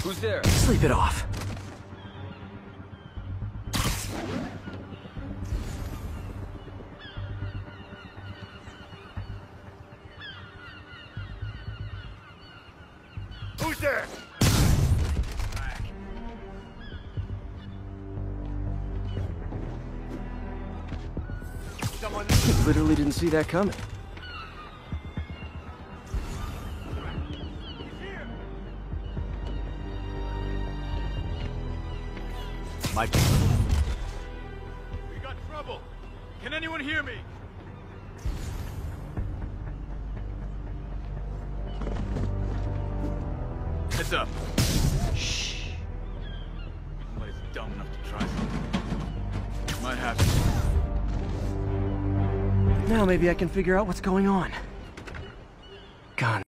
Who's there? Sleep it off. Who's there? Someone. Literally didn't see that coming. My people. We got trouble. Can anyone hear me? Heads up. Shh. Somebody's dumb enough to try something. Might happen. Now maybe I can figure out what's going on. Gone.